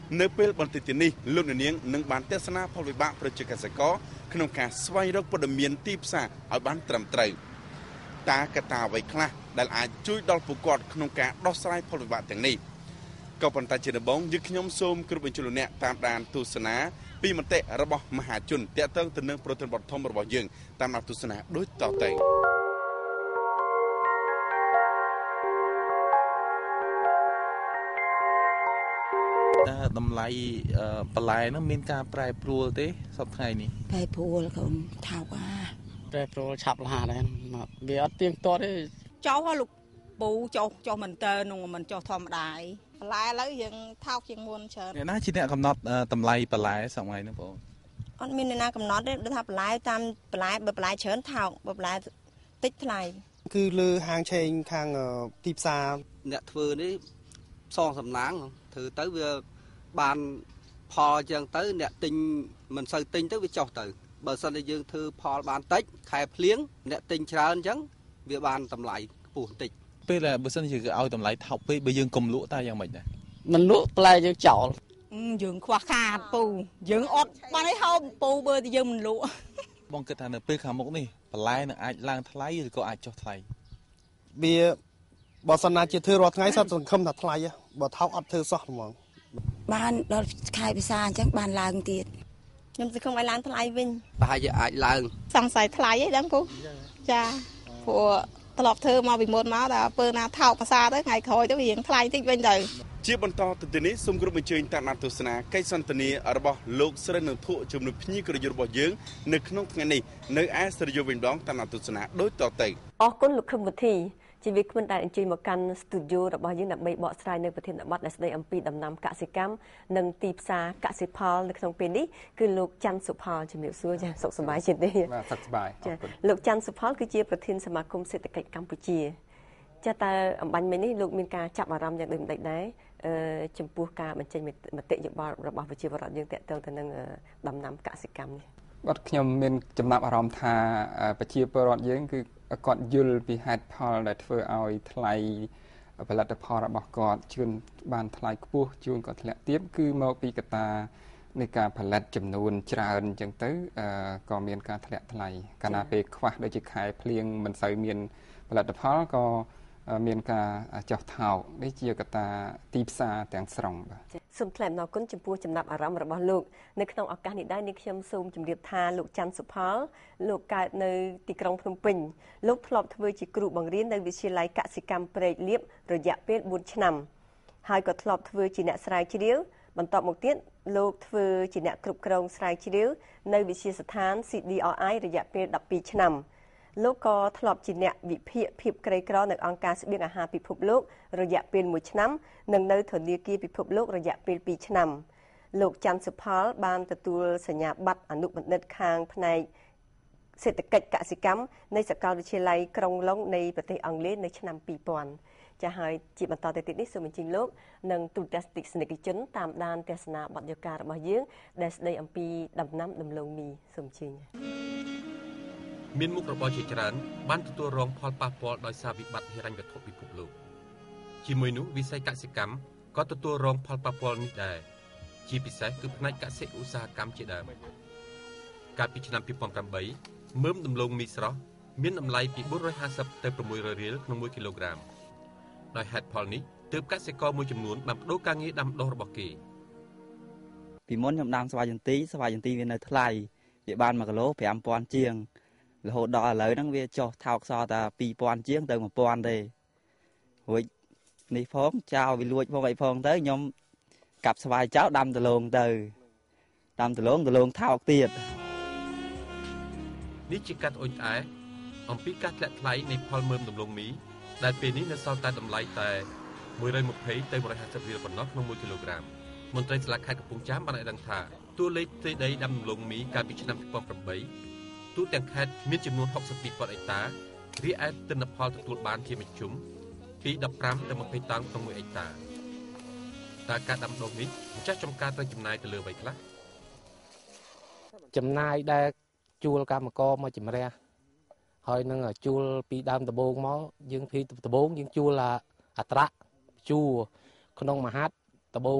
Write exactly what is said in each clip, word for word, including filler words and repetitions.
នៅពេលបន្តិចទៀតនេះលោកនាងនឹងបានទស្សនាផលវិបាកប្រជាកសិករក្នុងការស្វែងរកព័ត៌មានទីផ្សារឲ្យបានត្រឹមត្រូវតើកត្តាអ្វីខ្លះដែលអាចជួយដល់ពួកគាត់ក្នុងការដោះស្រាយផលវិបាកទាំងនេះក៏ប៉ុន្តែជាដំបូងយើងខ្ញុំសូមគោរពអញ្ជើញលោកអ្នកតាមដានទស្សនាពីមតិរបស់មហាជនទាក់ទងទៅនឹងប្រធានបទធំរបស់យើងតាមដានទស្សនាដូចតទៅតម្លៃបន្លែហ្នឹងមានការប្រែប្រួលទេសប្តាហ៍ថ្ងៃនេះប្រែប្រួលកូនថោកអាប្រែប្រួលឆាប់រហ័សដែរវាអត់ទៀងទាត់ទេចោះលោកពូចោះចោះមិនទៅនឹងមិនចោះធម្មតាបន្លែឥឡូវយើងថោកជាងមុនច្រើនអ្នកណាជាអ្នកកំណត់តម្លៃបន្លែសម័យហ្នឹងបងអត់មានអ្នកណាកំណត់ទេថាបន្លែតាមបន្លែបើបន្លែច្រើនថោកបើបន្លែតិចថ្លៃគឺលើហាងឆេងខាងទីផ្សារអ្នកធ្វើនេះសងសំណាងធ្វើទៅវាបានផលអញ្ចឹងទៅអ្នកទិញមិនសូវទិញទៅវាចុះទៅបើសិនតែយើងធ្វើផលបានតិចខែភ្លៀងអ្នកទិញច្រើនអញ្ចឹងវាបានតម្លៃខ្ពស់បន្តិចពេលបើសិនជាឲ្យតម្លៃថោកពេកបើយើងកុំលក់តើយ៉ាងម៉េចដែរមិនលក់ផ្លែយើងចោលយើងខ្វះខាតពូយើងអត់បានឲ្យហូបពូបើយើងមិនលក់បងគិតថានៅពេលខាងមុខនេះបន្លែនឹងអាចឡើងថ្លៃឬក៏អាចចុះថ្លៃវាបើសិនណាជាធ្វើរាល់ថ្ងៃសត្វសង្ឃឹមថាថ្លៃបើថោកអត់ធ្វើសោះហ្មងបានដល់ខែពិសាអញ្ចឹងបានឡើងទៀតខ្ញុំសង្ឃឹមឲ្យឡើងថ្លៃវិញប្រហែលជាអាចឡើងសង្ស័យថ្លៃឯដឹងពូចាព្រោះត្រឡប់ធ្វើមកពីមុនមកដល់ពេលណាថោកភាសាទៅថ្ងៃក្រោយទៅរៀងថ្លៃតិចវិញទៅជាបន្តទៅទីនេះសូមគោរពអញ្ជើញតាមដានទស្សនាកិច្ចសន្ទនារបស់លោកស្រីនឹងធុជំនួយភ្ញៀវក្រយុរបស់យើងនៅក្នុងថ្ងៃនេះនៅឯស្រីយោវិញម្ដងតាមដានទស្សនាដូចតទៅអរគុណលោកខឹមវុធីជាវាគ្មិនដែលអញ្ជើញមកកាន់ស្ទូឌីយោរបស់យើងដើម្បីបកស្រាយនៅប្រធានបទដែលស្ដីអំពីដំណាំកសិកម្មនិងទីផ្សារកសិផលនៅក្នុងពេលនេះគឺលោកច័ន្ទសុផលជំរាបសួរចាសុខសប្បាយជាទេបាទសុខសប្បាយចាលោកច័ន្ទសុផលគឺជាប្រធានសមាគមសេដ្ឋកិច្ចកម្ពុជាចាតើអំបញ្ញមិញនេះលោកមានការចាប់អារម្មណ៍យ៉ាងដូចម្តេចដែរអឺចំពោះការបញ្ចេញមតិយោបល់របស់ប្រជាពលរដ្ឋយើងទាក់ទងទៅនឹងដំណាំកសិកម្មនេះបាទខ្ញុំមានចំណាប់អារម្មណ៍ថាប្រជាពលរដ្ឋយើងគឺគាត់យល់ពីហេតុផលដែលធ្វើឲ្យថ្លៃផលិតផលរបស់គាត់ជឿនបានថ្លៃខ្ពស់ជួនក៏ធ្លាក់ទាបគឺមកពីកត្តានៃការផលិតចំនួនច្រើនអញ្ចឹងទៅក៏មានការធ្លាក់ថ្លៃកាលណាពេលខ្វះដូចជាខែភ្លៀងមិនសូវមានផលិតផលក៏មានការចុះថោកនេះជាកត្តាទីផ្សារទាំងស្រុងបាទសូមថ្លែងអំណរគុណចំពោះចំណាប់អារម្មណ៍របស់លោកនៅក្នុងឱកាសនេះដែរនេះខ្ញុំសូមជម្រាបថាលោកច័ន្ទសុផលលោកកើតនៅទីក្រុងភ្នំពេញលោកធ្លាប់ធ្វើជាគ្រូបង្រៀននៅវិទ្យាល័យកសិកម្មព្រែកលៀបរយៈពេលបួនឆ្នាំហើយក៏ធ្លាប់ធ្វើជាអ្នកស្រាវជ្រាវបន្តមកទៀតលោកធ្វើជាអ្នកគ្រប់គ្រងស្រាវជ្រាវនៅវិទ្យាស្ថាន C D R I រយៈពេលដប់ពីរឆ្នាំលោកក៏ធ្លាប់ជាអ្នកវិភាគភាពក្រីក្រនៅអង្គការស្បៀងអាហារពិភពលោករយៈពេលមួយឆ្នាំនិងនៅធនាគារពិភពលោករយៈពេលពីរឆ្នាំលោកច័ន្ទសុផលបានទទួលសញ្ញាបត្រអនុបណ្ឌិតខាងផ្នែកសេដ្ឋកិច្ចកសិកម្មនៃសាកលវិទ្យាល័យក្រុងឡុងនៃប្រទេសអង់គ្លេសនៅឆ្នាំពីរពាន់ចាហើយជាបន្តទៅទៀតនេះសូមអញ្ជើញលោកនិងទូតទស្សនិកជនតាមដានទស្សនាបទយការរបស់យើងដែលស្ដីអំពីដំណាំដំឡូងមីសូមអញ្ជើញមានមុខរបរជាច្រើនបានទទួលរងផលប៉ះពាល់ដោយសារវិបត្តិហិរញ្ញវត្ថុពិភពលោកជាមួយនោះវិស័យកសិកម្មក៏ទទួលរងផលប៉ះពាល់នេះដែរជាពិសេសគឺផ្នែកកសិឧស្សាហកម្មជាដើមកាលពីឆ្នាំពីរពាន់ប្រាំបីមើមដំឡូងមីស្រស់មានតម្លៃពីបួនរយហាសិបទៅប្រាំមួយរយរៀលក្នុងមួយគីឡូក្រាមដោយហេតុផលនេះទើបកសិករមួយចំនួនបានបដូរការងារដាំដុះរបស់គេពីមុនខ្ញុំដាំស្វាយចន្ទីស្វាយចន្ទីវានៅថ្លៃវាបានមួយគីឡូប្រាំពាន់ជាងរហូតដល់ឥឡូវហ្នឹងវាចុះថោកសល់តែពីរពាន់ជាងទៅមួយពាន់ទេរួចនេះផងចោលវាលួចផងអីផងទៅខ្ញុំកាប់ស្វាយចោលដាំដលងទៅដាំដលងដលងថោកទៀតនេះជាកាត់អុញត្អែអំពីការធ្លាក់ថ្លៃនៃផលមើមដំឡូងមីដែលពេលនេះនៅសល់តែតម្លៃតែមួយរយម្ភៃទៅមួយរយហាសិបរៀលប៉ុណ្ណោះក្នុងមួយគីឡូក្រាមមន្ត្រីស្លាកខេត្តកំពង់ចាមបានឲ្យដឹងថាតួលេខផ្ទៃដីដាំដំឡូងមីកាលពីឆ្នាំពីរពាន់ប្រាំបីទូទាំងខេត្តមានចំនួនហុកសិបពីរពាន់ហិកតារីឯទិន្នផលទទួលបានជាមធ្យមពីដប់ប្រាំទៅម្ភៃតោនក្នុងមួយហិកតាតើការដាំដុះនេះម្ចាស់ចំការត្រូវចំណាយទៅលើអ្វីខ្លះចំណាយដែលជួលកម្មករមកជំរះហើយនឹងជួលពីដើមដំបូងមកយើងពីដំបូងយើងជួលអត្រៈជួក្នុងមហាត់ដំបូង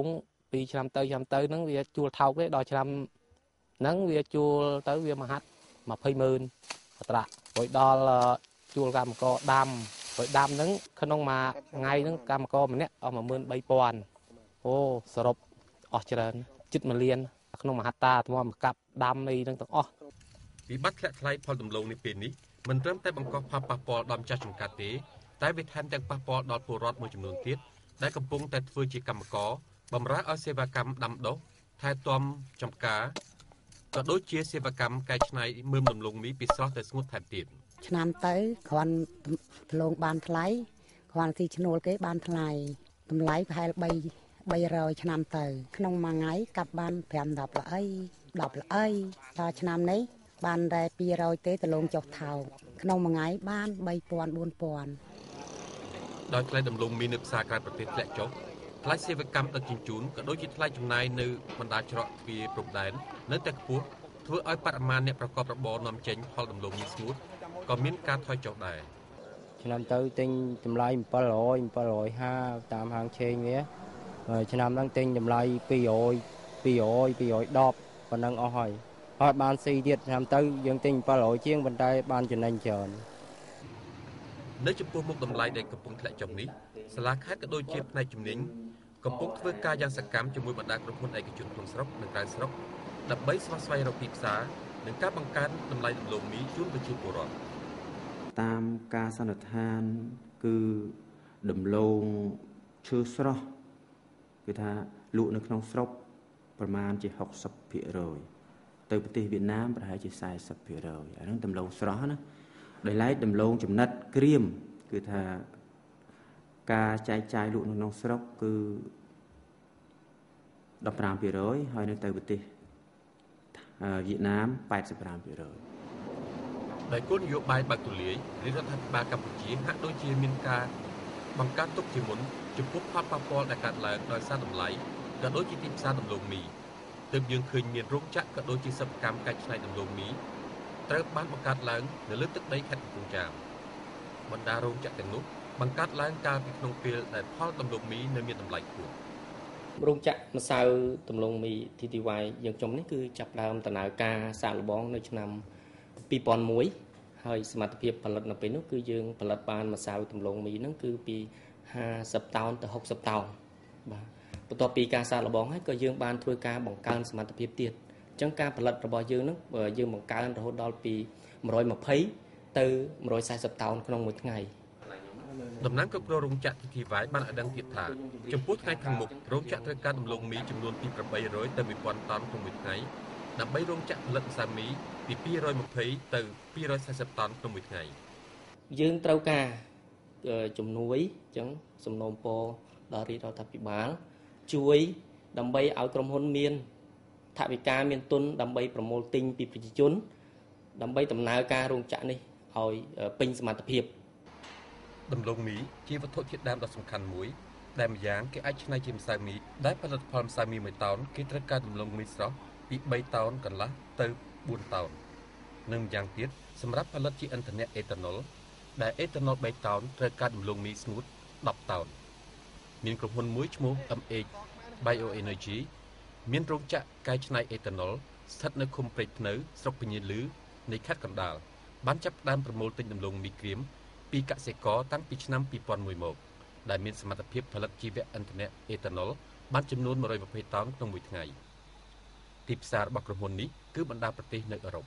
ពីឆ្នាំទៅឆ្នាំទៅហ្នឹងវាជួលថោកទេដល់ឆ្នាំហ្នឹងវាជួលទៅវាមហាត់ยี่สิบหมื่นអត្រារួចដល់ជួលកម្មករដាំរួចដាំហ្នឹងក្នុងមួយថ្ងៃហ្នឹងកម្មករម្នាក់អស់một nghìn ba trămអូសរុបអស់ច្រើនជិតមួយលានក្នុងមហាត្រាថ្មកាប់ដាំនេះទាំងអស់វិបត្តិធ្លាក់ថ្លៃផលដំឡូងនេះពេលនេះមិនត្រឹមតែបង្កផលប៉ះពាល់ដល់ម្ចាស់ចម្ការទេតែវាថែមទាំងប៉ះពាល់ដល់ពលរដ្ឋមួយចំនួនទៀតដែលកំពុងតែធ្វើជាកម្មករបម្រើឲ្យសេវាកម្មដាំដុះថែទាំចម្ការក៏ដូចជាសេវាកម្មកែច្នៃមើមដំឡូងមីពីស្រស់ទៅស្ងួតថែមទៀតឆ្នាំទៅគ្រាន់ដំឡូងបានថ្លៃគ្រាន់ទីឈ្នួលគេបានថ្លៃតម្លៃប្រហែល3 300ឆ្នាំទៅក្នុងមួយថ្ងៃកាប់បាន5 10ល្អី10ល្អីដល់ឆ្នាំនេះបានតែពីររយទេដំឡូងចុះថោកក្នុងមួយថ្ងៃបាន三ពាន់bốnពាន់ដោយថ្លៃដំឡូងមីនៅផ្សារក្រៅប្រទេសធ្លាក់ចុះថ្លៃសេវាកម្មដឹកជញ្ជូនក៏ដូចជាថ្លៃចំណាយនៅបណ្ដាច្រកទ្វារព្រំដែននៅតែខ្ពស់ធ្វើឲ្យបរិមាណអ្នកប្រកបរបរនាំចេញផលដំឡូងមីស្ងួតក៏មានការថយចុះដែរឆ្នាំទៅទិញតម្លៃbảy trăm bảy trămห้าสิบតាមហាងឆេងវាហើយឆ្នាំហ្នឹងទិញតម្លៃពីររយ ពីររយ ពីររយដប់ប៉ុណ្ណឹងអស់ហើយហើយបានស៊ីទៀតឆ្នាំទៅយើងទិញbảy trămជាងប៉ុន្តែបានចំណេញច្រើននៅចំពោះមុខតម្លៃដែលកំពុងធ្លាក់ចុះនេះសាលាខេត្តក៏ដូចជាផ្នែកជំនាញកំពុងធ្វើការយ៉ាងសកម្មជាមួយបណ្ដាក្រុមហ៊ុនឯកជនក្នុងស្រុកនិងក្រៅស្រុកដើម្បីស្វះស្វែងរកទីផ្សារនិងការបង្កើនតម្លៃដំឡូងមីជូនប្រជាពលរដ្ឋតាមការសន្និដ្ឋានគឺដំឡូងឈើស្រស់គឺថាលក់នៅក្នុងស្រុកប្រមាណជាsixtyភាគរយទៅប្រទេសវៀតណាមប្រហែលជាfortyភាគរយអាហ្នឹងដំឡូងស្រស់ណាដោយឡែកដំឡូងចំណិតក្រៀមគឺថាការចែកចាយលក់នៅក្នុងស្រុកគឺfifteenភាគរយហើយនៅទៅប្រទេសវៀតណាមeighty-fiveភាគរយដោយគោលនយោបាយបើកទូលាយរាជរដ្ឋាភិបាលកម្ពុជាហាក់ដូចជាមានការបង្កើតទុកជាមុនចំពោះផលប៉ះពាល់ដែលកើតឡើងដោយសារតម្លៃក៏ដូចជាទីផ្សារដំឡូងមីទើបយើងឃើញមានរោងចក្រក៏ដូចជាសិប្បកម្មកែច្នៃដំឡូងមីត្រូវបានបង្កើតឡើងនៅលើទឹកដីខេត្តកំពង់ចាមបណ្ដារោងចក្រទាំងនោះបង្កើតឡើងកាលពីក្នុងពេលដែលផលដំឡូងមីនៅមានតម្លៃខ្ពស់រោងចក្រម្សៅដំឡូងមី ទី ទី វ៉ាយ យើងខ្ញុំនេះគឺចាប់ផ្ដើមដំណើរការសាកល្បងនៅឆ្នាំtwo thousand oneហើយសមត្ថភាពផលិតនៅពេលនោះគឺយើងផលិតបានម្សៅដំឡូងមីហ្នឹងគឺពីfiftyតោនទៅsixtyតោនបាទបន្ទាប់ពីការសាកល្បងហើយក៏យើងបានធ្វើការបង្កើនសមត្ថភាពទៀតអញ្ចឹងការផលិតរបស់យើងហ្នឹងយើងបង្កើនរហូតដល់ពីone hundred twentyទៅone hundred fortyតោនក្នុងមួយថ្ងៃតំណាងគ្រប់គ្រងរោងចក្រ ទី ទី វ៉ាយ បានឲ្យដឹងទៀតថាចំពោះថ្ងៃខាងមុខរោងចក្រត្រូវការដំឡូងមីចំនួនពីeight hundredទៅone thousandតោនក្នុងមួយថ្ងៃដើម្បីរោងចក្រផលិតម្សៅមីពីtwo hundred twentyទៅtwo hundred fortyតោនក្នុងមួយថ្ងៃយើងត្រូវការជំនួយអញ្ចឹងសំណូមពរដល់រាជរដ្ឋាភិបាលជួយដើម្បីឲ្យក្រុមហ៊ុនមានថវិកាមានទុនដើម្បីប្រមូលទិញពីប្រជាជនដើម្បីដំណើរការរោងចក្រនេះឲ្យពេញសមត្ថភាពដំឡូងមីជាវត្ថុធាតុដើមដ៏សំខាន់មួយដែលម្យ៉ាងគេអាចច្នៃជាម្សៅមីដែលផលិតផលម្សៅមីoneតោនគេត្រូវការដំឡូងមីស្រស់ពីthreeតោនកន្លះទៅfourតោននិងម្យ៉ាងទៀតសម្រាប់ផលិតជាឥន្ធនៈអេតាណុលដែលអេតាណុលthreeតោនត្រូវការដំឡូងមីស្ងួតtenតោនមានក្រុមហ៊ុនមួយឈ្មោះ M H Bioenergy មានរោងចក្រកែច្នៃអេតាណុលស្ថិតនៅឃុំព្រែកភ្នៅស្រុកពញាលឺនៃខេត្តកណ្ដាលបានចាប់ផ្ដើមប្រមូលទិញដំឡូងមីក្រៀមពីកសិករតាំងពីឆ្នាំtwo thousand oneមកដែលមានសមត្ថភាពផលិតជីវៈឥន្ធនៈអេតាណុលបានចំនួនone hundred twentyតោនក្នុងមួយថ្ងៃទីផ្សាររបស់ក្រុមហ៊ុននេះគឺបណ្ដាប្រទេសនៅអឺរ៉ុប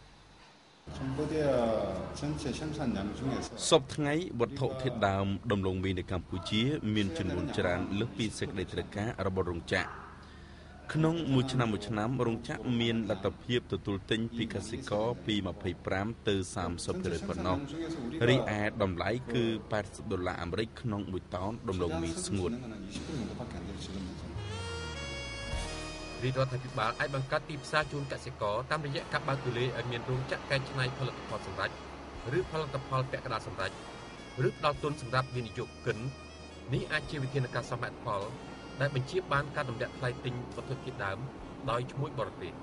សពថ្ងៃវត្ថុធាតុដើមដំឡូងមីនៅកម្ពុជាមានចំនួនច្រើនលើសពីសេចក្តីត្រូវការរបស់រោងចក្រក្នុងមួយឆ្នាំមួយឆ្នាំរោងចក្រមានលទ្ធភាពទទួលទិញពីកសិករពីtwenty-fiveទៅthirtyភាគរយប៉ុណ្ណោះរីឯតម្លៃគឺeightyដុល្លារអាមេរិកក្នុងមួយតោនដំឡូងមីស្ងួតរាជរដ្ឋាភិបាលអាចបង្កើតទីផ្សារជូនកសិករតាមរយៈការបើកទូលាយឲ្យមានរោងចក្រកែច្នៃផលិតផលសម្រេចឬផលិតផលពាក់កណ្ដាលសម្រេចឬផ្ដល់ទុនសម្រាប់វិនិយោគិននេះអាចជាវិធានការសមត្ថផលដែលបញ្ជាបានការទម្លាក់ថ្លៃទិញវត្ថុធាតុដើមដោយឈ្មួញបរទេស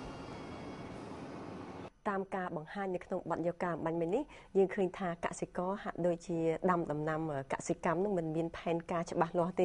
តាមការបង្ហាញនៅក្នុងបទយកការបាញ់មិញនេះយើងឃើញថាកសិករហាក់ដូចជាដាំដំណាំកសិកម្មនឹងមិនមានផែនការច្បាស់លាស់ទេ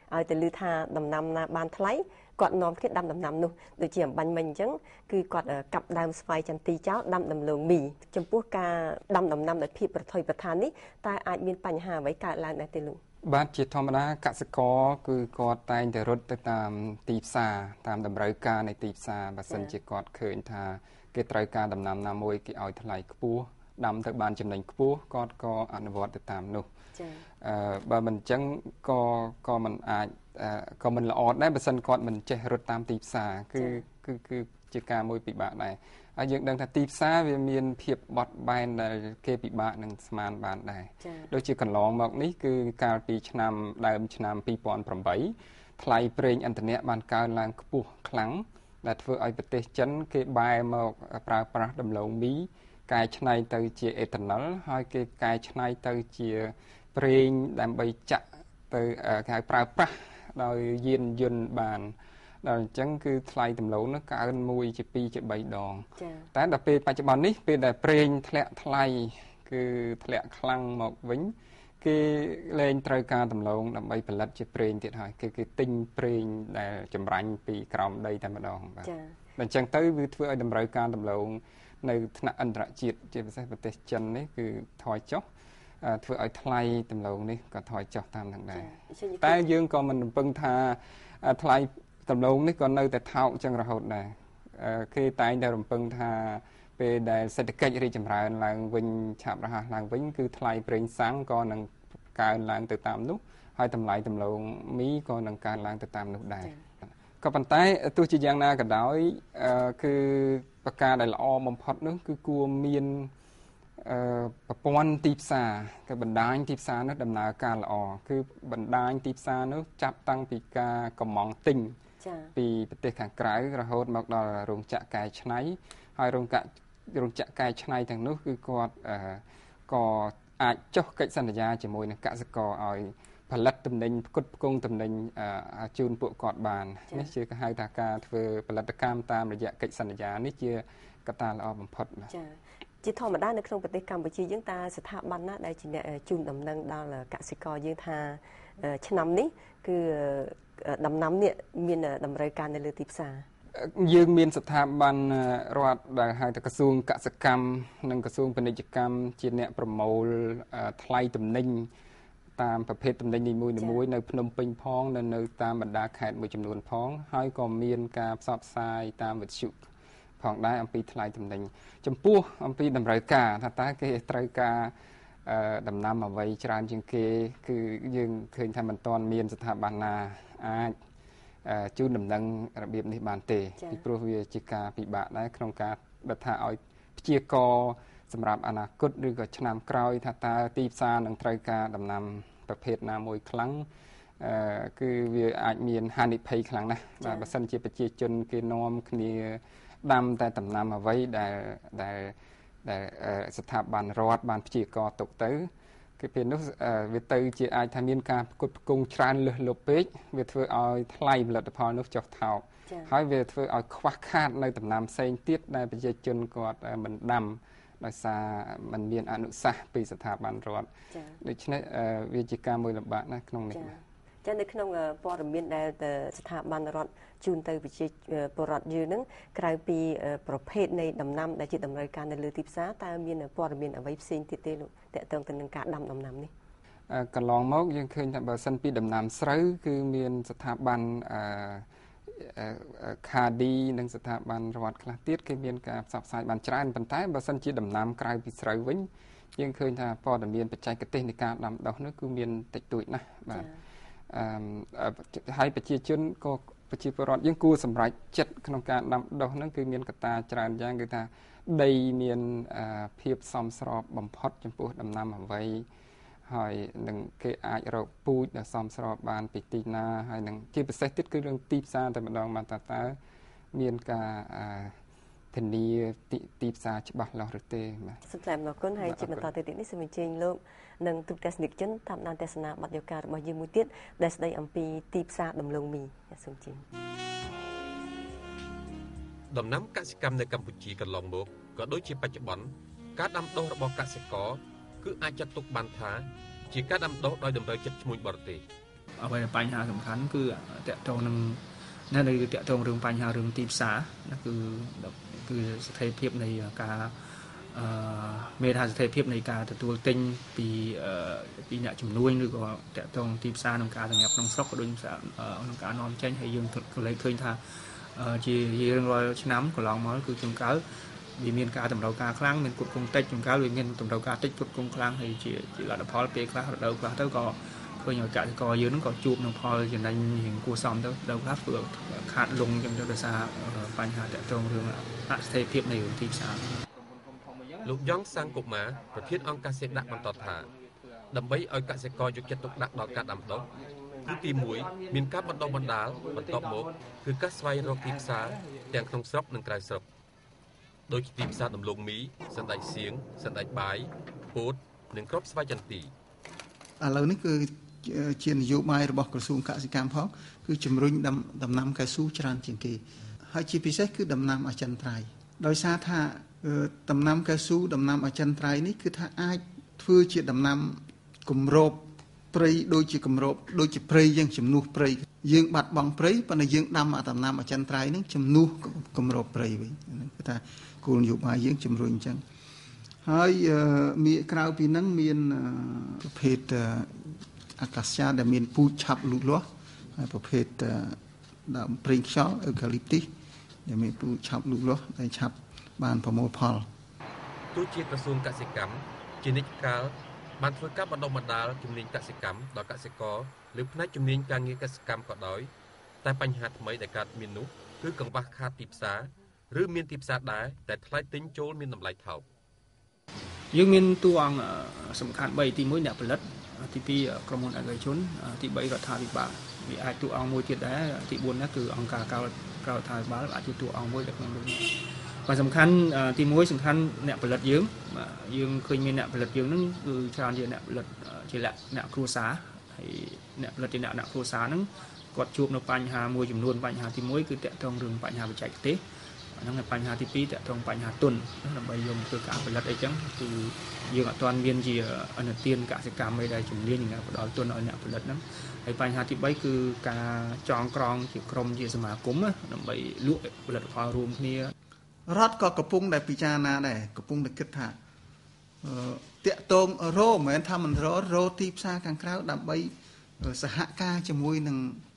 ឲ្យតែលឺថាដំណាំណាបានថ្លៃគាត់នាំគ្នាដាំដំណាំនោះដូចជាអំបញ្ញមិញអញ្ចឹងគឺគាត់កាប់ដើមស្វាយចន្ទីចោលដាំដំឡូងមីចំពោះការដាំដំណាំដោយភាពប្រថុយប្រថាននេះតើអាចមានបញ្ហាអ្វីកើតឡើងដែរទេលោកបាទជាធម្មតាកសិករគឺគាត់តែងតែរត់ទៅតាមទីផ្សារតាមតម្រូវការនៃទីផ្សារបើសិនជាគាត់ឃើញថាគេត្រូវការដំណាំណាមួយគេឲ្យថ្លៃខ្ពស់ដាំទៅបានចំណេញខ្ពស់គាត់ក៏អនុវត្តទៅតាមនោះចា៎អឺបើមិនអញ្ចឹងក៏ក៏មិនអាចក៏មិនល្អដែរបើសិនគាត់មិនចេះរត់តាមទីផ្សារគឺគឺគឺជាការមួយពិបាកដែរហើយយើងដឹងថាទីផ្សារវាមានភាពបត់បែនដែលគេពិបាកនឹងស្មានបានដែរដូចជាកន្លងមកនេះគឺកាលពីឆ្នាំដើមឆ្នាំពីរពាន់ប្រាំបីថ្លៃប្រេងឥន្ធនៈបានកើនឡើងខ្ពស់ខ្លាំងដែលធ្វើឲ្យប្រទេសចិនគេបែរមកប្រើប្រាស់ដំឡូងមីកែច្នៃទៅជាអេតាណុលហើយគេកែច្នៃទៅជាប្រេងដើម្បីចាក់ទៅគេហៅប្រើប្រាស់ដោយយានយន្តបានដល់អញ្ចឹងគឺថ្លៃដំឡូងនោះកើនមួយជាពីរជាបីដងតែដល់ពេលបច្ចុប្បន្ននេះពេលដែលប្រេងធ្លាក់ថ្លៃគឺធ្លាក់ខ្លាំងមកវិញគេលែងត្រូវការដំឡូងដើម្បីផលិតជាប្រេងទៀតហើយគឺគេទិញប្រេងដែលចម្រាញ់ពីក្រោមដីតែម្ដងបាទចា៎អញ្ចឹងទៅវាធ្វើឲ្យតម្រូវការដំឡូងនៅថ្នាក់អន្តរជាតិជាពិសេសប្រទេសចិននេះគឺថយចុះធ្វើឲ្យថ្លៃដំឡូងនេះក៏ថយចុះតាមនឹងដែរតែយើងក៏មិនរំពឹងថាថ្លៃដំឡូងនេះក៏នៅតែថោកចឹងរហូតដែរគេតែងតែរំពឹងថាពេលដែលសេដ្ឋកិច្ចរីកចម្រើនឡើងវិញឆាប់រហ័សឡើងវិញគឺថ្លៃប្រេងសាំងក៏នឹងកើនឡើងទៅតាមនោះហើយតម្លៃដំឡូងមីក៏នឹងកើនឡើងទៅតាមនោះដែរក៏ប៉ុន្តែទោះជាយ៉ាងណាក៏ដោយគឺប្រការដែលល្អបំផុតនោះគឺគួរមានប្រព័ន្ធទីផ្សារគឺបណ្ដាញទីផ្សារនោះដំណើរការល្អគឺបណ្ដាញទីផ្សារនោះចាប់តាំងពីការកម្មង់ទិញពីប្រទេសខាងក្រៅរហូតមកដល់រោងចក្រកែច្នៃហើយរោងចក្ររោងចក្រកែច្នៃទាំងនោះគឺគាត់ក៏អាចចុះកិច្ចសន្យាជាមួយនឹងកសិករឲ្យផលិតទំនិញផ្គត់ផ្គង់ទំនិញជូនពួកគាត់បាននេះជាគេហៅថាការធ្វើផលិតកម្មតាមរយៈកិច្ចសន្យានេះជាកត្តាល្អបំផុតបាទចា៎ជាធម្មតានៅក្នុងប្រទេសកម្ពុជាយើងតើស្ថាប័នណាដែលជាអ្នកជូនដំណឹងដល់កសិករយើងថាឆ្នាំនេះគឺដំណាំនេះមានតម្រូវការនៅលើទីផ្សារយើងមានស្ថាប័នរដ្ឋដែលហៅថាក្រសួងកសិកម្មនិងក្រសួងពាណិជ្ជកម្មជាអ្នកប្រមូលថ្លៃទំនិញតាមប្រភេទទំនិញនីមួយៗនៅភ្នំពេញផងនៅនៅតាមបណ្ដាខេត្តមួយចំនួនផងហើយក៏មានការផ្សព្វផ្សាយតាមវិទ្យុផងដែរអំពីថ្លៃទំនិញចំពោះអំពីតម្រូវការថាតើគេត្រូវការដំណាំអ្វីច្រើនជាងគេគឺយើងឃើញថាមិនទាន់មានស្ថាប័នណាអាចជូនដំណឹងរបៀបនេះបានទេពីព្រោះវាជាការពិបាកដែរក្នុងការដិតថាឲ្យព្យាករសម្រាប់អនាគតឬក៏ឆ្នាំក្រោយថាតើទីផ្សារនឹងត្រូវការដំណាំប្រភេទណាមួយខ្លាំងគឺវាអាចមានហានិភ័យខ្លាំងណាស់បាទបើសិនជាប្រជាជនគេនាំគ្នាដាំតែដំណាំអ្វីដែលដែលដែលស្ថាប័នរដ្ឋបានព្យាករទុកទៅគឺពេលនោះវាទៅជាអាចថាមានការផ្គត់ផ្គង់ច្រើនលើសលប់ពេកវាធ្វើឲ្យថ្លៃផលិតផលនោះចុះថោកហើយវាធ្វើឲ្យខ្វះខាតនៅដំណាំផ្សេងទៀតដែលប្រជាជនគាត់មិនដាំដោយសារมันមានអនុសាសន៍ពីស្ថាប័នរដ្ឋដូច្នេះវាជាការមួយលំបាកណាស់ក្នុងនេះចានៅក្នុងព័ត៌មានដែលស្ថាប័នរដ្ឋជូនទៅប្រជាពលរដ្ឋយើងនឹងក្រៅពីប្រភេទនៃដំណាំដែលជាតម្រូវការនៅលើទីផ្សារតើមានព័ត៌មានអ្វីផ្សេងទៀតទេលោកតើតើទៅនឹងការដាំដំណាំនេះកន្លងមកយើងឃើញថាបើសិនពីដំណាំស្រូវគឺមានស្ថាប័នខាឌីនិងស្ថាប័នរដ្ឋខ្លះទៀតគេមានការផ្សព្វផ្សាយបានច្រើនប៉ុន្តែបើសិនជាដំណាំក្រៅពីស្រូវវិញយើងឃើញថាព័ត៌មានបច្ចេកទេសនៃការដាំដុះនោះគឺមានតិចតួចណាស់បាទអឺហើយប្រជាជនក៏ប្រជាពលរដ្ឋយើងគួរសម្រេចចិត្តក្នុងការដាំដុះហ្នឹងគឺមានកត្តាច្រើនយ៉ាងគឺថាដីមានភាពសមស្របបំផុតចំពោះដំណាំអ្វីហើយនឹងគេអាចរកពូជដែលសមស្របបានពីទីណាហើយនឹងជាពិសេសទៀតគឺរឿងទីផ្សារតែម្ដងមកតើតើមានការធានាទីផ្សារច្បាស់លាស់ឬទេបាទសូមថ្លែងអំណរគុណហើយជាបន្តទៅទៀតនេះសូមអញ្ជើញលោកនិងទូទស្សនិកជនតាមដានទស្សនាបទយការរបស់យើងមួយទៀតដែលស្ដីអំពីទីផ្សារដំឡូងមីសូមអញ្ជើញដំណាំកសិកម្មនៅកម្ពុជាកន្លងមកក៏ដូចជាបច្ចុប្បន្នការដាំដុះរបស់កសិករគឺអាចចាត់ទុកបានថាជាការដាំដុះដោយតម្រូវចិត្តឈ្មួញបរទេសអ្វីដែលបញ្ហាសំខាន់គឺតកតងនឹងនៅនៅតកតងរឿងបញ្ហារឿងទីផ្សារណាគឺគឺស្ថិរភាពនៃការអឺមេថាស្ថិរភាពនៃការទទួលទិញពីពីអ្នកជំនួយឬក៏តកតងទីផ្សារក្នុងការសម្រាប់ក្នុងស្រុកក៏ដូចក្នុងការនាំចេញហើយយើងក៏លេខឃើញថាជារៀងរាល់ឆ្នាំកន្លងមកគឺចំកើវាមានការតម្រូវការខ្លាំងមានគុតគង់តិចចំកើវាមានតម្រូវការតិចគុតគង់ខ្លាំងហើយជាជាលទ្ធផលពេលខ្លះរដូវខ្លះទៅក៏ឃើញឲ្យកសិករយើងហ្នឹងក៏ជួបនឹងផលចំណេញរៀងគួរសមទៅដល់ខ្លះធ្វើខាតលងចឹងទៅដោយសារបញ្ហាតកតងរឿងអស្ថិរភាពនៃទីផ្សារលោកយ៉ងសាំងកុមារប្រធានអង្គការសេដាក់បន្តថាដើម្បីឲ្យកសិករយកចិត្តទុកដាក់ដល់ការដាំដុះគឺទីមួយមានការបណ្ដុះបណ្ដាលបន្ទាប់មកគឺការស្វែងរកទីផ្សារទាំងក្នុងស្រុកនិងក្រៅស្រុកដូចជាទីផ្សារដំឡូងមីសណ្តែកសៀងសណ្តែកបាយពោតនិងគ្រាប់ស្វាយចន្ទីឥឡូវនេះគឺជានយោបាយរបស់ក្រសួងកសិកម្មផងគឺជំរុញដំណាំកៅស៊ូច្រើនជាងគេហើយជាពិសេសគឺដំណាំអចិន្ត្រៃយ៍ដោយសារថាដំណាំកៅស៊ូដំណាំអចិន្ត្រៃយ៍នេះគឺថាអាចធ្វើជាដំណាំគម្របព្រៃដូចជាគម្របដូចជាព្រៃយើងជំនួសព្រៃយើងបាត់បង់ព្រៃប៉ុន្តែយើងដាំដំណាំអចិន្ត្រៃយ៍ហ្នឹងជំនួសគម្របព្រៃវិញគឺថាគោលនយោបាយយើងជំរុញអញ្ចឹងហើយមានក្រៅពីហ្នឹងមានប្រភេទអាកាសដែលមានពូជឆាប់លូតលាស់ហើយប្រភេទដើមប្រេងខ្យល់អ៊ូកាលីបទិសដែលមានពូជឆាប់លូតលាស់ដែលឆាប់បានប្រមូលផលទោះជាក្រសួងកសិកម្មជានិច្ចកាលបានធ្វើការបណ្ដុះបណ្ដាលជំនាញកសិកម្មដល់កសិករលើផ្នែកជំនាញការងារកសិកម្មក៏ដោយតែបញ្ហាថ្មីដែលកើតមាននោះគឺកង្វះខាតទីផ្សារឬមានទីផ្សារដែរតែថ្លៃទិញចូលមានតម្លៃថោកយើងមានតួអង្គសំខាន់បីទីមួយអ្នកផលិតទីពីរក្រុមហ៊ុនឯកជនទីបីរដ្ឋាភិបាលវាអាចតួអង្គមួយទៀតដែរទីបួនណាគឺអង្គការក្រៅក្រៅរដ្ឋាភិបាលអាចជាតួអង្គមួយនៅក្នុងរឿងនេះហើយសំខាន់ទីមួយសំខាន់អ្នកផលិតយើងយើងឃើញមានអ្នកផលិតយើងហ្នឹងគឺច្រើនជាអ្នកផលិតជាលក្ខណៈគ្រួសារហើយអ្នកផលិតជាអ្នកអ្នកគ្រួសារហ្នឹងគាត់ជួបនៅបញ្ហាមួយចំនួនបញ្ហាទីមួយគឺតកតងរឿងបញ្ហាបច្ចេកទេសហ្នឹងហើយបញ្ហាទីពីរតកតងបញ្ហាទុនដើម្បីយកធ្វើការផលិតអីចឹងគឺយើងអត់ទាន់មានជាអនុទានកសិកម្មអីដែលជំនាញនឹងផ្ដល់ទុនឲ្យអ្នកផលិតហ្នឹងហើយបញ្ហាទីបីគឺការចងក្រងជាក្រុមជាសមាគមដើម្បីលក់ផលិតផលរួមគ្នារដ្ឋក៏កំពុងតែពិចារណាដែរកំពុងតែគិតថាតាក់ទងរោមិនមែនថាមិនរោរោទីផ្សារខាងក្រៅដើម្បីសហការជាមួយនឹង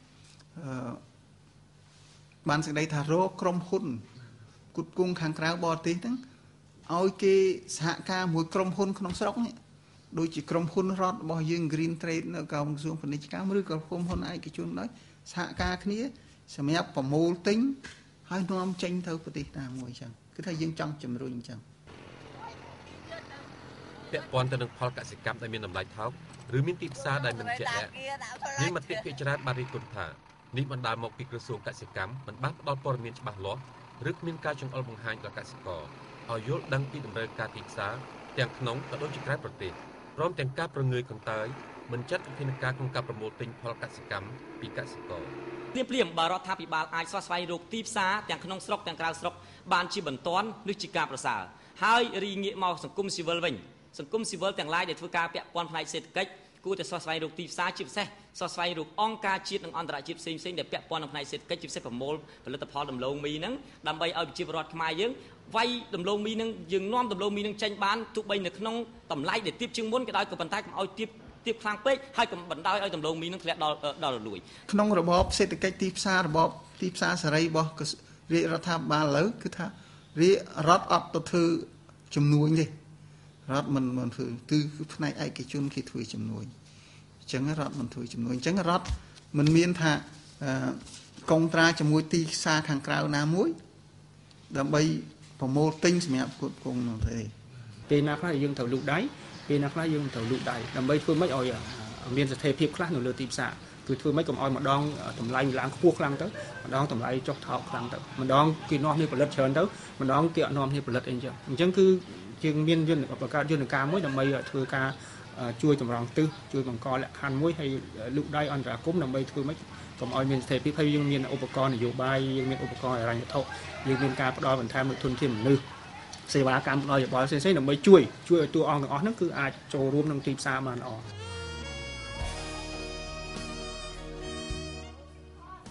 បានសេចក្តីថារោក្រុមហ៊ុនគុតគង់ខាងក្រៅបរទេសហ្នឹងឲ្យគេសហការមួយក្រុមហ៊ុនក្នុងស្រុកនេះដូចជាក្រុមហ៊ុនរដ្ឋរបស់យើង Green Trade នៅក្រសួងពាណិជ្ជកម្មឬក៏ក្រុមហ៊ុនឯកជនដែរសហការគ្នាសម្រាប់ប្រមូលទិញហើយនាំចេញទៅប្រទេសណាមួយអញ្ចឹងគឺថាយើងចង់ជំរុញអញ្ចឹងពាក់ព័ន្ធទៅនឹងផលកសិកម្មដែលមានតម្លៃថោកឬមានទីផ្សារដែលមិនជាក់លាក់មានមតិភាគច្រើនបានរិះគន់ថានេះបណ្ដាលមកពីក្រសួងកសិកម្មមិនបានផ្ដល់ព័ត៌មានច្បាស់លាស់ឬគ្មានការចង្អុលបង្ហាញដល់កសិករឲ្យយល់ដឹងពីតម្រូវការទីផ្សារទាំងក្នុងក៏ដូចជាក្រៅប្រទេសព្រមទាំងការប្រងើយកន្តើយមិនចាត់វិធានការក្នុងការប្រមូលទិញផលកសិកម្មពីកសិករព្រាមព្រាមបើរដ្ឋាភិបាលអាចស្វះស្វែងរកទីផ្សារទាំងក្នុងស្រុកទាំងក្រៅស្រុកបានជាបន្ទាន់នេះជាការប្រសើរហើយរីងាកមកសង្គមស៊ីវិលវិញសង្គមស៊ីវិលទាំងឡាយដែលធ្វើការពាក់ព័ន្ធផ្នែកសេដ្ឋកិច្ចគួរតែស្វះស្វែងរកទីផ្សារជាពិសេសស្វះស្វែងរកអង្គការជាតិនិងអន្តរជាតិផ្សេងផ្សេងដែលពាក់ព័ន្ធនឹងផ្នែកសេដ្ឋកិច្ចជាពិសេសប្រមូលផលិតផលដំឡូងមីហ្នឹងដើម្បីឲ្យប្រជាពលរដ្ឋខ្មែរយើងវាយដំឡូងមីហ្នឹងយើងនាំដំឡូងមីហ្នឹងចេញបានទោះបីនៅក្នុងតម្លៃដែលទាបជាងមុនក៏ដោយក៏ប៉ុន្តែកុំឲ្យទាបទាបខ្លាំងពេកហើយកុំបណ្ដោយឲ្យដំឡូងមីហ្នឹងធ្លាក់ដល់ដល់រលួយក្នុងរបបសេដ្ឋកិច្ចទីផ្សាររបបទីផ្សារសេរីរបស់រាជរដ្ឋាភិបាលឥឡូវគឺថារាជរដ្ឋអត់ទៅធ្វើជំនួយទេរដ្ឋមិនមិនធ្វើគឺផ្នែកឯកជនគេធ្វើជំនួយអញ្ចឹងរដ្ឋមិនធ្វើជំនួយអញ្ចឹងរដ្ឋមិនមានថាកុងត្រាជាមួយទីផ្សារខាងក្រៅណាមួយដើម្បីប្រមូលទិញសម្រាប់គ្រប់គ្រងនោះទេពេលណាខ្លះយើងត្រូវលូកដៃពេលណាខ្លះយើងត្រូវលូកដៃដើម្បីធ្វើម៉េចឲ្យមានស្ថិរភាពខ្លះនៅលើទីផ្សារគឺធ្វើម៉េចកុំឲ្យម្ដងតម្លៃឡើងខ្ពស់ខ្លាំងទៅម្ដងតម្លៃចុះថោកខ្លាំងទៅម្ដងគេនាំគ្នាផលិតច្រើនទៅម្ដងគេអត់នាំគ្នាផលិតអីចឹងអញ្ចឹងគឺយើងមានយន្តបង្កើតយន្តការមួយដើម្បីធ្វើការជួយតម្រង់ទិសជួយបង្កលក្ខខណ្ឌមួយហើយលូកដៃអន្តរាគមន៍ដើម្បីធ្វើម៉េចកុំឲ្យមានស្ថិរភាពហើយយើងមានឧបករណ៍នយោបាយយើងមានឧបករណ៍ហិរញ្ញវត្ថុយើងមានការផ្ដល់បន្ថែមនូវធនធានមនុស្សសេវាកម្មផ្ដល់យោបល់ផ្សេងៗដើម្បីជួយជួយឲ្យតួអង្គទាំងអស់ហ្នឹងគឺអាចចូលរួមក្នុងទីផ្សារបានល្អប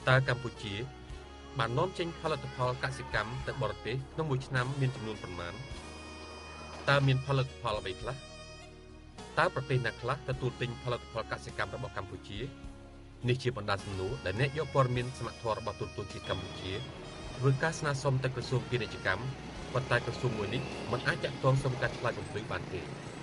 តើកម្ពុជាបាននាំចេញផលិតផលកសិកម្មទៅបរទេសក្នុងមួយឆ្នាំមានចំនួនប៉ុន្មានតើមានផលិតផលអ្វីខ្លះតើប្រទេសណាខ្លះទទួលទិញផលិតផលកសិកម្មរបស់កម្ពុជានេះជាបណ្ដាសំណួរដែលអ្នកយកព័ត៌មានសមត្ថភាពរបស់ទូតទស្សន៍ជាតិកម្ពុជាធ្វើការស្នើសុំទៅក្រសួងពាណិជ្ជកម្មប៉ុន្តែក្រសួងមួយនេះមិនអាចតាក់ទងសុំការឆ្លើយបំភ្លឺបានទេ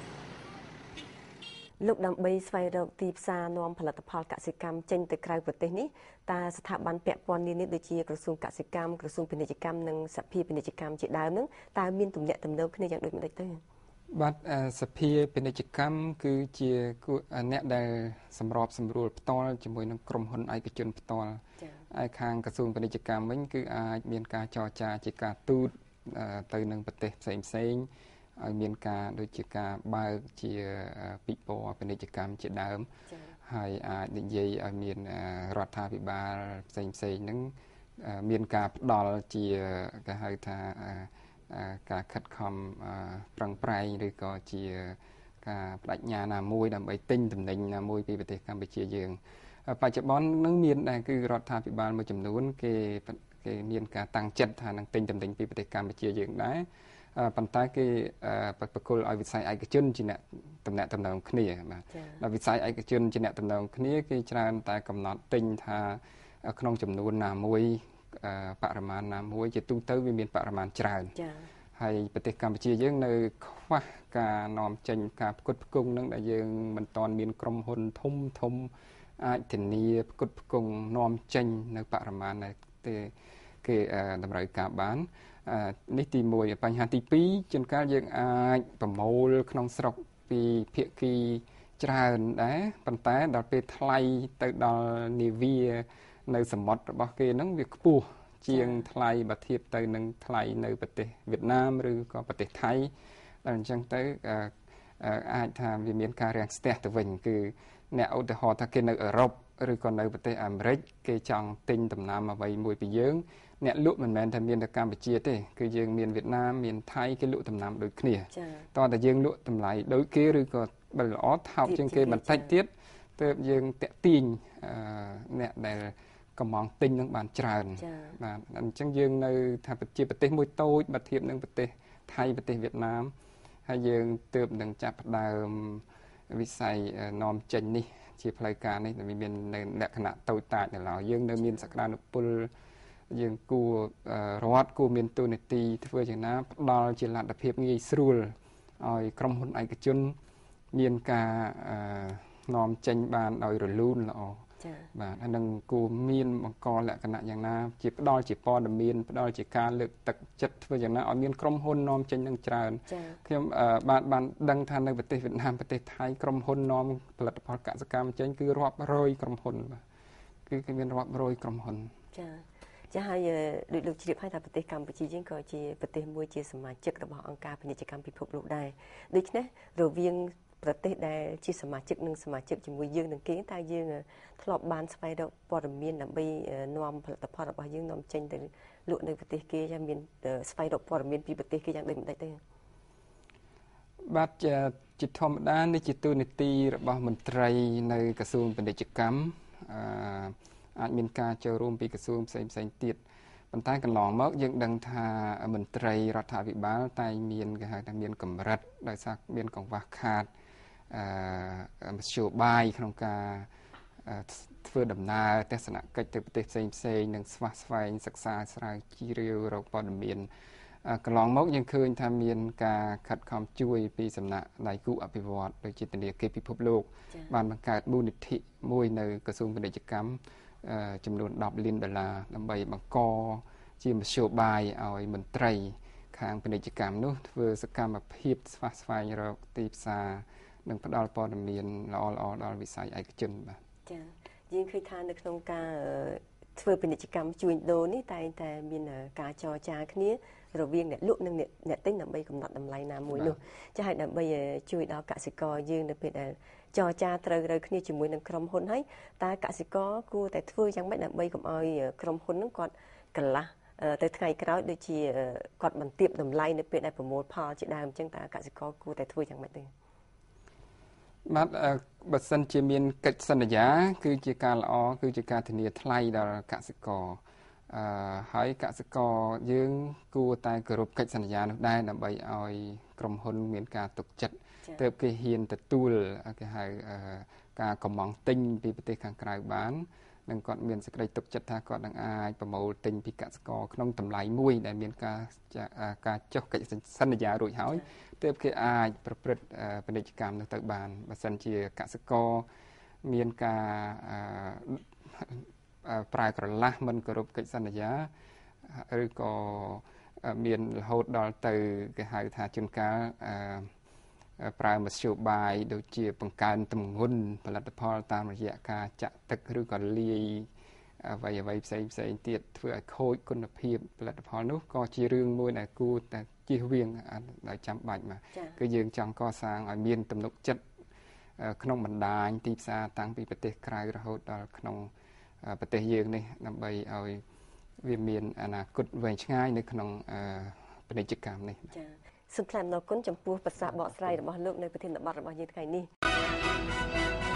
លោកដើម្បីស្វែងរកទីផ្សារនាំផលិតផលកសិកម្មចេញទៅក្រៅប្រទេសនេះតើស្ថាប័នពាក់ព័ន្ធនានាដូចជាក្រសួងកសិកម្មក្រសួងពាណិជ្ជកម្មនិងសភាពាណិជ្ជកម្មជាដើមហ្នឹងតើមានទំនាក់ទំនងគ្នាយ៉ាងដូចម្តេចទៅបាទសភាពាណិជ្ជកម្មគឺជាអ្នកដែលសម្របសម្រួលផ្ទាល់ជាមួយនឹងក្រុមហ៊ុនឯកជនផ្ទាល់ហើយខាងក្រសួងពាណិជ្ជកម្មវិញគឺអាចមានការចរចាជាការទូតទៅនឹងប្រទេសផ្សេងផ្សេងឲ្យមានការដូចជាការបើកជាពិព័រណ៍ពាណិជ្ជកម្មជាដើមហើយអាចនិយាយឲ្យមានរដ្ឋាភិបាលផ្សេងផ្សេងហ្នឹងមានការផ្ដល់ជាគេហៅថាការខិតខំប្រឹងប្រែងឬក៏ជាការបដិញ្ញាណាមួយដើម្បីទិញទំនិញណាមួយពីប្រទេសកម្ពុជាយើងបច្ចុប្បន្ននឹងមានដែរគឺរដ្ឋាភិបាលមួយចំនួនគេគេមានការតាំងចិត្តថានឹងទិញទំនិញពីប្រទេសកម្ពុជាយើងដែរប៉ុន្តែគេប្រគល់ឲ្យវិស័យឯកជនជាអ្នកតំណែងតំណងគ្នាបាទដល់វិស័យឯកជនជាអ្នកតំណងគ្នាគេច្រើនតែកំណត់ទិញថាក្នុងចំនួនណាមួយបរិមាណណាមួយជាទូទៅវាមានបរិមាណច្រើនចា៎ហើយប្រទេសកម្ពុជាយើងនៅខ្វះការនាំចេញការផ្គត់ផ្គង់នឹងដែលយើងមិនទាន់មានក្រុមហ៊ុនធំធំអាចធានាផ្គត់ផ្គង់នាំចេញនៅបរិមាណដែលគេតម្រូវការបាននេះទីមួយបញ្ហាទីពីរជួនកាលយើងអាចប្រមូលក្នុងស្រុកពីភាគីច្រើនដែរប៉ុន្តែដល់ពេលថ្លៃទៅដល់នាវានៅសមុទ្ររបស់គេហ្នឹងវាខ្ពស់ជាងថ្លៃបើធៀបទៅនឹងថ្លៃនៅប្រទេសវៀតណាមឬក៏ប្រទេសថៃដល់អញ្ចឹងទៅអាចថាវាមានការរាំងស្ទះទៅវិញគឺអ្នកឧទាហរណ៍ថាគេនៅអឺរ៉ុបឬក៏នៅប្រទេសអាមេរិកគេចង់ទិញដំណាំអ្វីមួយពីយើងអ្នកលក់មិនមែនតែមានតែកម្ពុជាទេគឺយើងមានវៀតណាមមានថៃគេលក់ដំណាំដូចគ្នាតោះតែយើងលក់តម្លៃដូចគេឬក៏បើល្អថោកជាងគេបន្តិចទៀតទើបយើងតាក់ទាញអ្នកដែលកំងទិញនឹងបានច្រើនបាទអញ្ចឹងយើងនៅថាជាប្រទេសមួយតូចបើធៀបនឹងប្រទេសថៃប្រទេសវៀតណាមហើយយើងទើបនឹងចាប់ផ្ដើមវិស័យនាំចេញនេះជាផ្លូវការនេះដែលមាននៅលក្ខណៈតូចតាចនៅឡើយយើងនៅមានសក្តានុពលយើងគួររដ្ឋគួរមានទូនាទីធ្វើយ៉ាងណាផ្ដល់ជាលទ្ធភាពងាយស្រួលឲ្យក្រុមហ៊ុនឯកជនមានការនាំចេញបានដោយរលូនល្អបាទហើយនឹងគួរមានបង្កលក្ខណៈយ៉ាងណាជាផ្ដល់ជាព័ត៌មានផ្ដល់ជាការលើកទឹកចិត្តធ្វើយ៉ាងណាឲ្យមានក្រុមហ៊ុននាំចេញនឹងច្រើនខ្ញុំបានបានដឹងថានៅប្រទេសវៀតណាមប្រទេសថៃក្រុមហ៊ុននាំផលិតផលកសិកម្មចេញគឺរាប់រយក្រុមហ៊ុនបាទគឺគេមានរាប់រយក្រុមហ៊ុនចាចាហើយដូចលោកជ្រាបហើយថាប្រទេសកម្ពុជាយើងក៏ជាប្រទេសមួយជាសមាជិករបស់អង្គការពាណិជ្ជកម្មពិភពលោកដែរដូច្នេះរវាងប្រទេសដែលជាសមាជិកនិងសមាជិកជាមួយយើងនឹងគេតែយើងធ្លាប់បានស្វែងរកព័ត៌មានដើម្បីនាំផលិតផលរបស់យើងនាំចេញទៅលក់នៅប្រទេសគេយ៉ាងមានស្វែងរកព័ត៌មានពីប្រទេសគេយ៉ាងដូចម្តេចទេបាទជាធម្មតានេះជាទូនីតិរបស់មន្ត្រីនៅក្រសួងពាណិជ្ជកម្មអឺអាចមានការចូលរួមពីក្រសួងផ្សេងផ្សេងទៀតប៉ុន្តែកន្លងមកយើងដឹងថាមន្ត្រីរដ្ឋាភិបាលតែមានគេហៅថាមានកម្រិតដោយសារមានកង្វះខាតអឺមធ្យោបាយក្នុងការធ្វើដំណើរទស្សនកិច្ចទៅប្រទេសផ្សេងផ្សេងនិងស្វះស្វែងសិក្សាស្រាវជ្រាវរកព័ត៌មានកន្លងមកយើងឃើញថាមានការខិតខំជួយពីសំណាក់ដៃគូអភិវឌ្ឍន៍ដូចជាធនាគារពិភពលោកបានបង្កើតមូលនិធិមួយនៅក្រសួងពាណិជ្ជកម្មចំនួនដប់លានដុល្លារដើម្បីបង្កជាមធ្យោបាយឲ្យមន្ត្រីខាងពាណិជ្ជកម្មនោះធ្វើសកម្មភាពស្វះស្វែងរកទីផ្សារនិងផ្ដល់ព័ត៌មានល្អៗដល់វិស័យឯកជនបាទចា៎យើងឃើញថានៅក្នុងការធ្វើពាណិជ្ជកម្មជួញដូរនេះតែងតែមានការចរចាគ្នារវាងអ្នកលក់និងអ្នកទិញដើម្បីកំណត់តម្លៃណាមួយនោះចា៎ហើយដើម្បីជួយដល់កសិករយើងនៅពេលដែលចរចាត្រូវរើគ្នាជាមួយនឹងក្រុមហ៊ុនហើយតើកសិករគួរតែធ្វើយ៉ាងម៉េចដើម្បីកុំឲ្យក្រុមហ៊ុនហ្នឹងគាត់កន្លះទៅថ្ងៃក្រោយដូចជាគាត់បន្ទាបតម្លៃនៅពេលដែលប្រមូលផលជាដើមអញ្ចឹងតើកសិករគួរតែធ្វើយ៉ាងម៉េចទេបាទបើសិនជាមានកិច្ចសន្យាគឺជាការល្អគឺជាការធានាថ្លៃដល់កសិករអឺហើយកសិករយើងគួរតែគោរពកិច្ចសន្យានោះដែរដើម្បីឲ្យក្រុមហ៊ុនមានការទុកចិត្តទើបគេហ៊ានទទួលគេហៅការកម្មង់ទិញពីប្រទេសខាងក្រៅបាននិងគាត់មានសេចក្តីទុកចិត្តថាគាត់នឹងអាចប្រមូលទិញពីកសិករក្នុងតម្លៃមួយដែលមានការការចុះកិច្ចសន្យារួចហើយទើបគេអាចប្រព្រឹត្តពាណិជ្ជកម្មនោះទៅបានបើសិនជាកសិករមានការប្រើក្រឡាស់មិនគោរពកិច្ចសន្យាឬក៏មានរហូតដល់ទៅគេហៅថាជួនកាលប្រើមធ្យោបាយដូចជាបង្កើនទម្ងន់ផលិតផលតាមរយៈការចាក់ទឹកឬក៏លាយអ្វីអ្វីផ្សេងផ្សេងទៀតធ្វើឲ្យខូចគុណភាពផលិតផលនោះក៏ជារឿងមួយដែលគួរតែជៀសវាងដោយចាំបាច់មកគឺយើងចង់កសាងឲ្យមានទំនុកចិត្តក្នុងបណ្ដាញទីផ្សារតាំងពីប្រទេសក្រៅរហូតដល់ក្នុងប្រទេសយើងនេះដើម្បីឲ្យវាមានអនាគតវែងឆ្ងាយនៅក្នុងពាណិជ្ជកម្មនេះចា៎សូមថ្លែងអំណរគុណចំពោះប្រសាសន៍បកស្រាយរបស់លោកនៅប្រធានបទរបស់យើងថ្ងៃនេះ